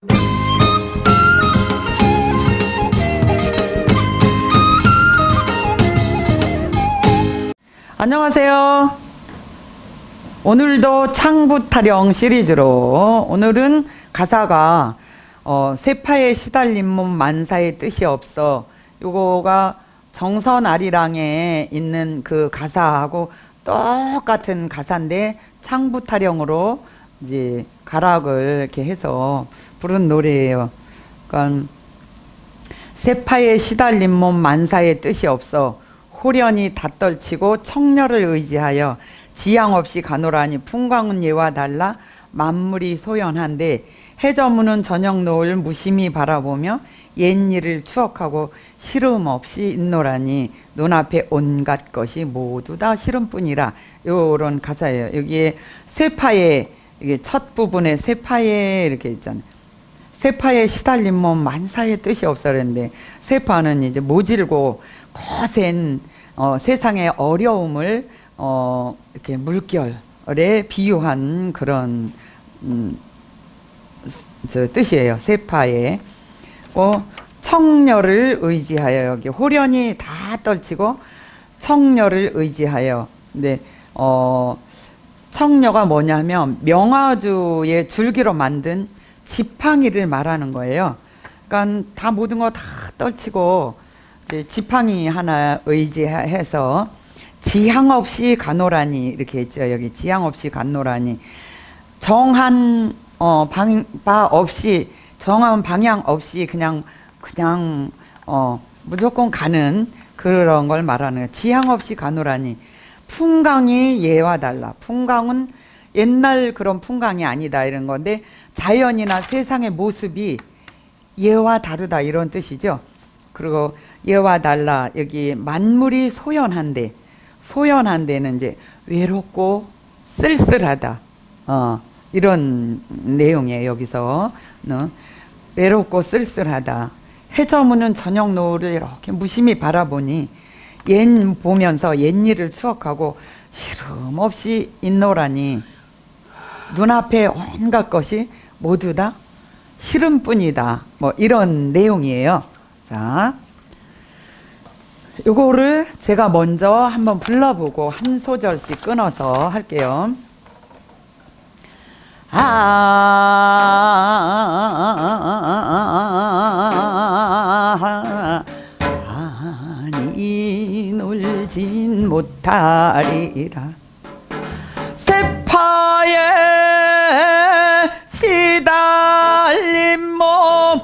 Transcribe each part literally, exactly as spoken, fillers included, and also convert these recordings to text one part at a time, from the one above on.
안녕하세요. 오늘도 창부타령 시리즈로 오늘은 가사가 어, 세파에 시달린 몸 만사의 뜻이 없어, 요거가 정선아리랑에 있는 그 가사하고 똑같은 가사인데 창부타령으로 이제 가락을 이렇게 해서 부른 노래예요. 그러니까 세파에 시달린 몸 만사의 뜻이 없어 호련히 닷떨치고 청렬을 의지하여 지향 없이 가노라니 풍광은 예와 달라 만물이 소연한데 해저무는 저녁 노을 무심히 바라보며 옛일을 추억하고 시름 없이 있노라니 눈앞에 온갖 것이 모두 다 시름뿐이라. 요런 가사예요. 여기에 세파에, 이게 첫 부분에 세파에 이렇게 있잖아요. 세파에 시달린 몸 만사의 뜻이 없어 그랬는데, 세파는 이제 모질고 거센 어, 세상의 어려움을 어, 이렇게 물결에 비유한 그런 음, 저 뜻이에요. 세파에. 어, 청렬을 의지하여, 여기 호련히 다 떨치고 청렬을 의지하여. 근데 어, 청려가 뭐냐면 명화주의 줄기로 만든 지팡이를 말하는 거예요. 그러니까 다 모든 거 다 떨치고 이제 지팡이 하나 의지해서 지향 없이 가노라니 이렇게 했죠. 여기 지향 없이 가노라니 정한 어, 방, 바 없이, 정한 방향 없이 그냥 그냥 어, 무조건 가는 그런 걸 말하는 거예요. 지향 없이 가노라니 풍광이 예와 달라. 풍광은 옛날 그런 풍광이 아니다 이런 건데, 자연이나 세상의 모습이 예와 다르다 이런 뜻이죠. 그리고 예와 달라, 여기 만물이 소연한데, 소연한데는 이제 외롭고 쓸쓸하다 어, 이런 내용이에요. 여기서 어, 외롭고 쓸쓸하다. 해저무는 저녁 노을을 이렇게 무심히 바라보니 옛 보면서 옛일을 추억하고 시름 없이 있노라니 눈앞에 온갖 것이 모두 다 시름뿐이다. 뭐 이런 내용이에요. 자, 요거를 제가 먼저 한번 불러보고 한 소절씩 끊어서 할게요. 아, 아니 놀진 못하리라. 세파에 시달린 몸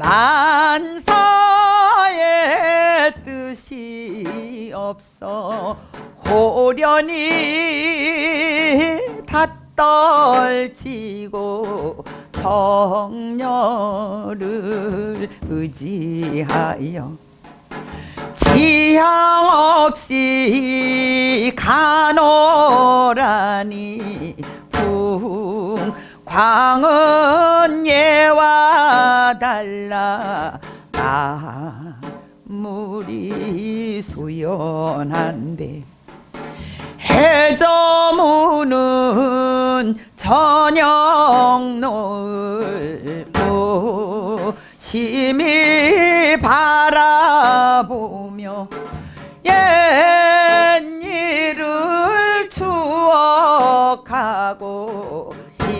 만사의 뜻이 없어 호련히 닷떨치고 청렬을 의지하여 지향 없이 가노라니 풍광은 예와 달라 만물이 소연한데 해저무는 저녁 노을 무심히 바라보며 옛일을 추억하고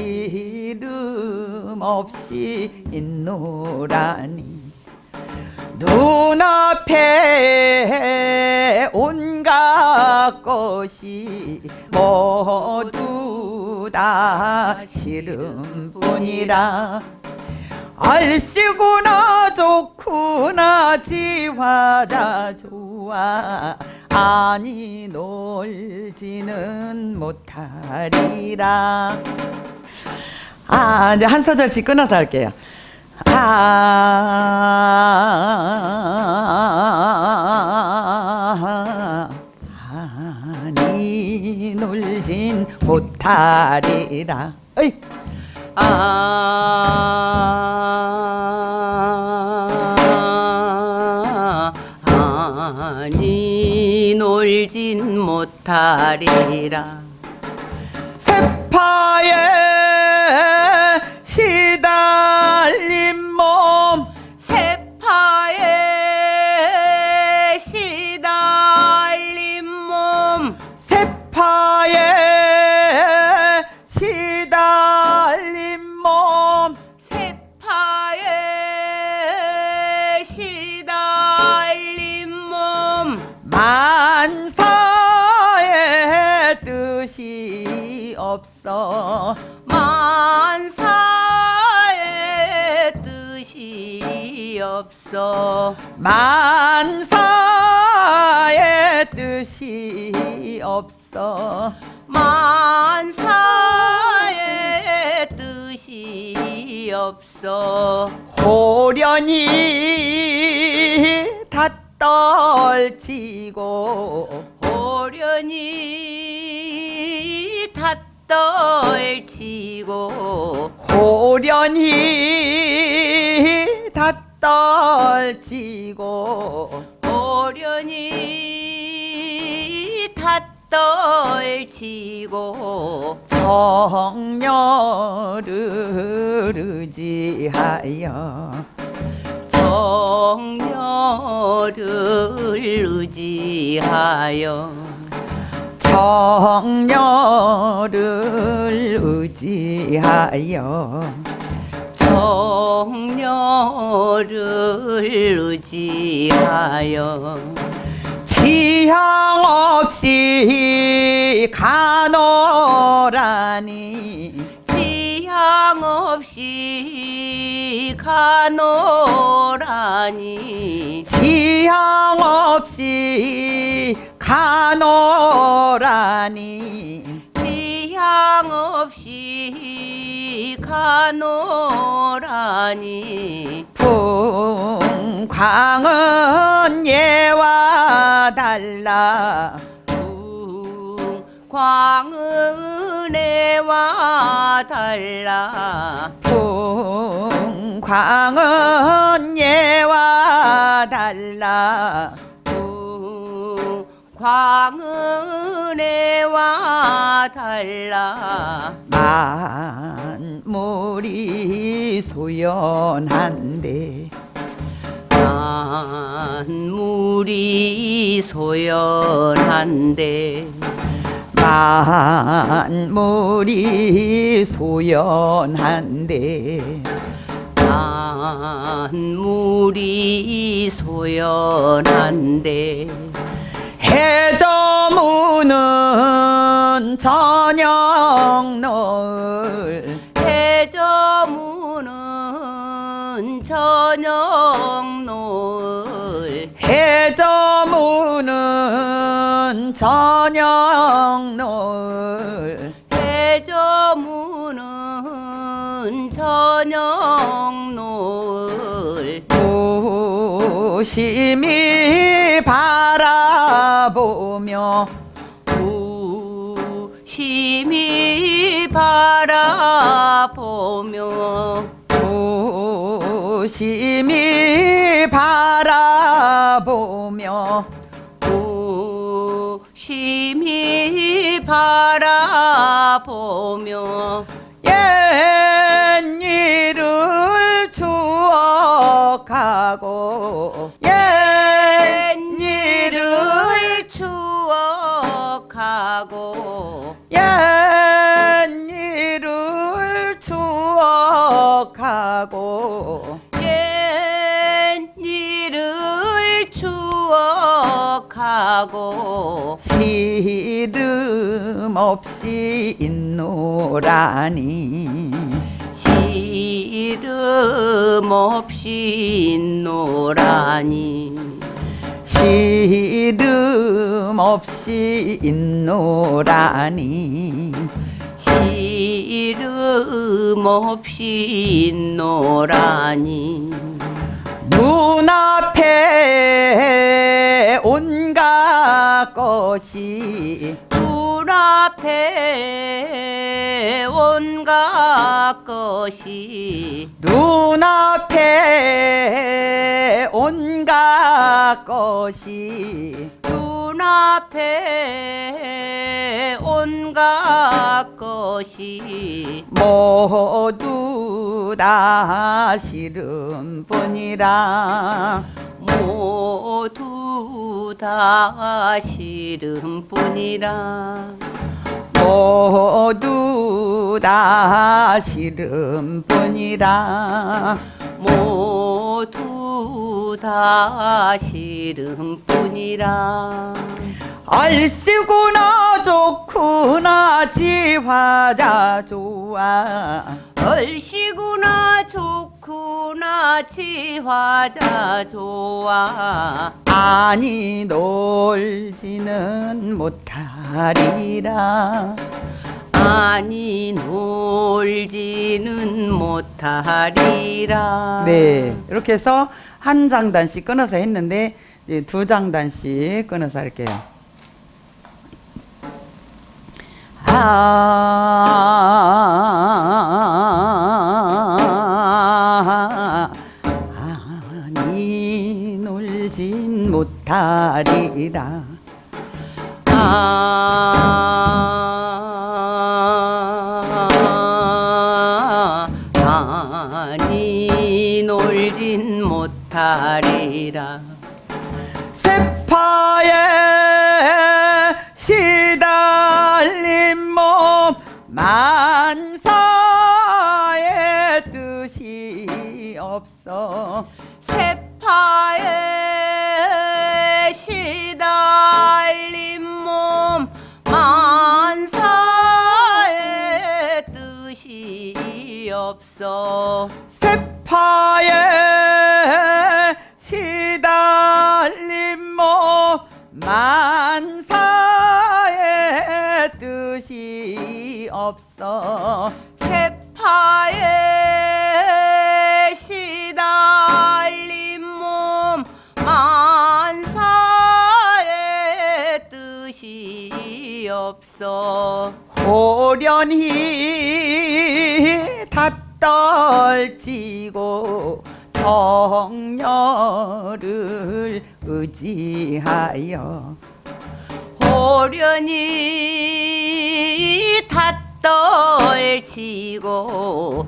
시름 없이 있노라니 눈앞에 온갖 것이 모두 다 시름뿐이라. 알씨구나 좋구나 지화자 좋아 아니 놀지는 못하리라. 아, 이제 한 소절씩 끊어서 할게요. 아, 아니 놀진 못하리라. 어이. 아, 아니 놀진 못하리라. 세파에 시달리 없어 만사의 뜻이 없어 만사의 뜻이 없어 호련히 다 떨치고 호련히 다 떨치고 호련히 다 떨치고 호련히 다 떨치고 정녀를 의지하여 정녀를 의지하여 정녀를 의지하여 정녀를 의지하여 지향 없이 가노라니 지향 없이 가노라니 지향 없이 가노라니 지향 없이 가노라니 풍광은 예와 달라 풍광은 예와 달라 풍광은 예와 달라 광은혜와 달라 만물이 소연한데 만물이 소연한데 만물이 소연한데 만물이 소연한데 해저무는 저녁 노을 해저무는 저녁 노을 해저무는 저녁 노을 해저무는 저녁 노을 무심히 바라보며 무심히 바라보며 무심히 바라보며 무심히 바라보며 옛일을 추억하고 옛일을 추억하고 옛일을 추억하고 옛일을 추억하고 시름 없이 있노라니 시름 없이 있노라니 시름 없이 있노라니 시름 없이 있노라니 눈앞에 온갖 것이 눈앞에 온갖 것이 눈앞에 온갖 것이 눈앞에 온갖 것이 모두 다 싫음뿐이라 모두 다 싫음뿐이라 모두 다 싫음뿐이라 모두 다 싫음뿐이라 얼씨구나 좋구나 지화자 좋아 얼씨구나 좋구나 같이 화자 좋아 아니 놀지는 못하리라. 아니 놀지는 못하리라. 네, 이렇게 해서 한 장단씩 끊어서 했는데 이제 두 장단씩 끊어서 할게요. 아, 아니 놀진 못하리라. 아, 아니 놀진 못하리라. 세파에 시달린 몸 만사의 뜻이 없어. 세파에 시달린 몸 만사의 뜻이 없어. 세파에 시달린 몸 만사의 뜻이 없어. 세파에 시달린 몸 만사의 뜻이 없어. 호련히 닷떨치고 정녀를 의지하여 호련히 닷떨치고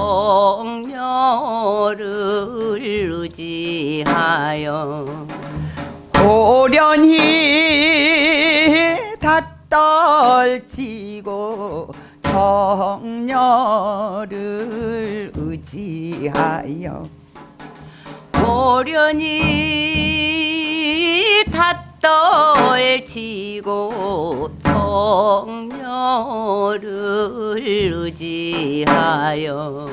정녀를 의지하여 호련히 닷떨치고 정녀를 의지하여 호련히 닷떨치고 정녀를 의지하여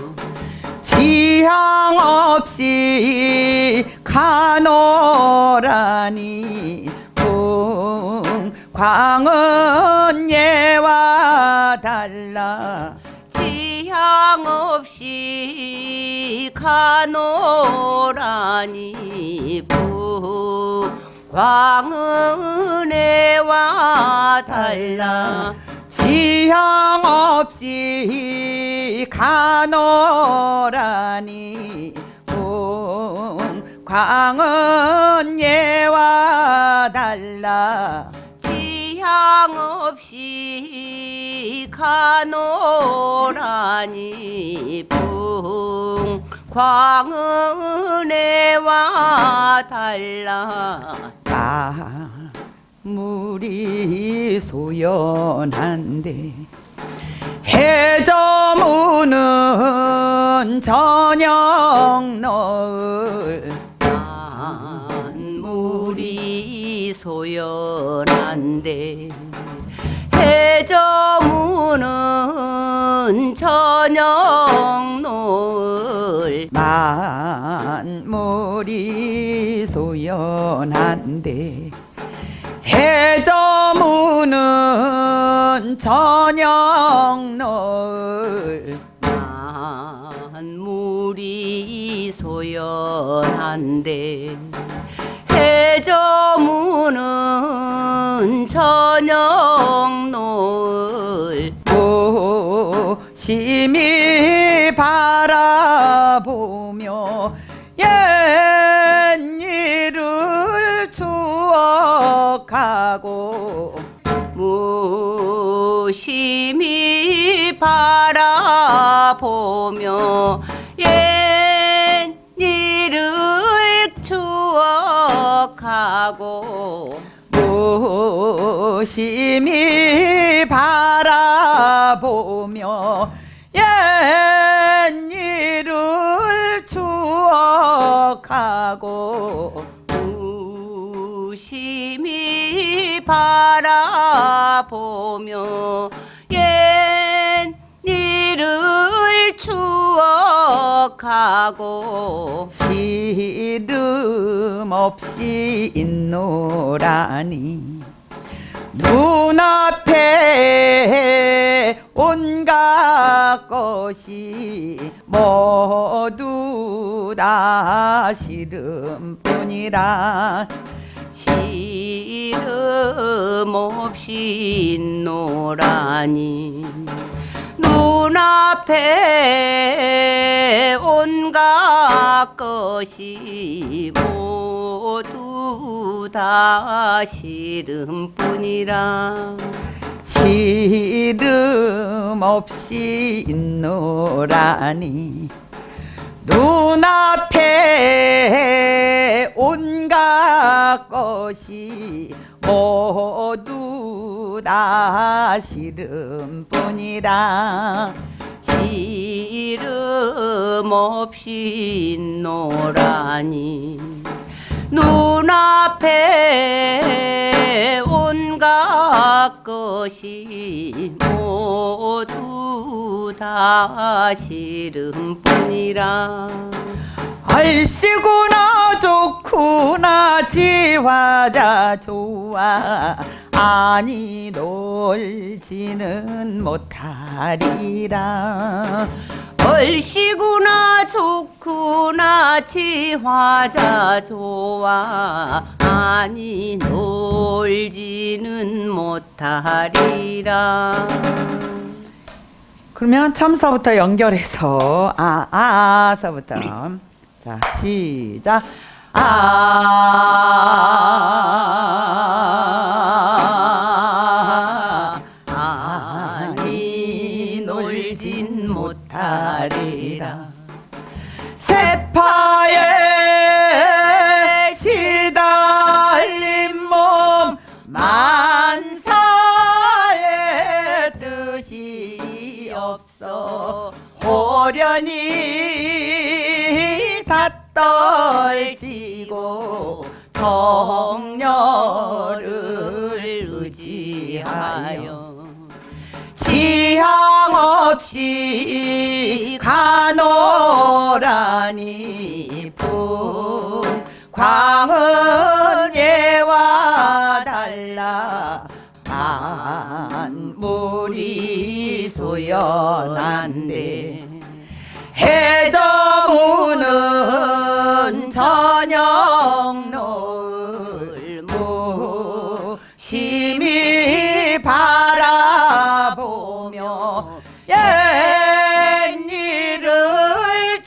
지향 없이 가노라니 풍광은 예와 달라. 지향 없이 가노라니 풍광은 예와 달라. 지향 없이 가노라니 풍광은 예와 달라. 지향 없이 가노라니 풍광은 예와 달라. 물이 소연한데 해저무는 저녁 너을. 물이 소연한데 해저무는 저녁 노을. 만물이 소연한데 해저무는 저녁 노을. 만물이 소연한데 해저무는 저녁 노을. 무심히 바라보며 옛일을 추억하고 무심히 바라보며 옛일을 추억하고 무심히 바라보며 옛일을 추억하고 무심히 바라보며 옛일을 추억하고 가고 시름 없이 있노라니 눈앞에 온갖 것이 모두 다 시름뿐이라 시름 없이 있노라니 눈앞에 온갖 것이 모두 다 시름뿐이라 시름 없이 있노라니 눈앞에 온갖 것이 모두 다 시름뿐이라 시름 없이 있노라니 눈앞에 온갖 것이 모두 다 시름뿐이라 알쓰구나 좋구나 지화자 좋아 아니 놀지는 못하리라 얼씨구나 좋구나 지화자 좋아 아니 놀지는 못하리라 그러면 첨서부터 연결해서 아, 아, 서부터 자 시작 아, 아니 놀진 못하리라 세파에 시달린 몸 만사의 뜻이 없어 호련히 다 떨지고 정녀를 의지하여 지향 없이 가노라니 풍광은 예와 달라 만물이 소연한데 해저무는 저녁 노을 무심히 바라보며 옛일을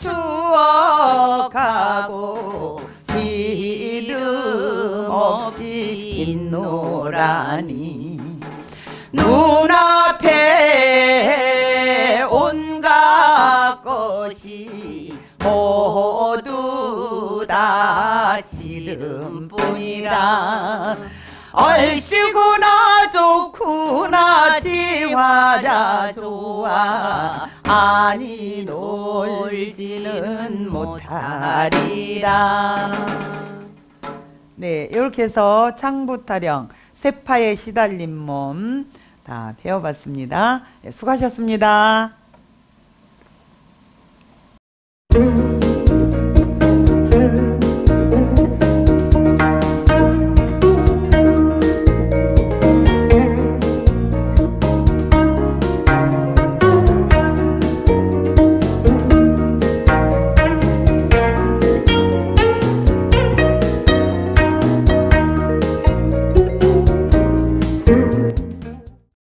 추억하고 시름 없이 있노라니 눈앞에 온갖 것이 모두 다 시름뿐이라 얼씨구나 좋구나 지화자 좋아 아니 놀지는 못하리라 네 이렇게 해서 창부타령 세파에 시달린 몸 다 배워봤습니다. 네, 수고하셨습니다.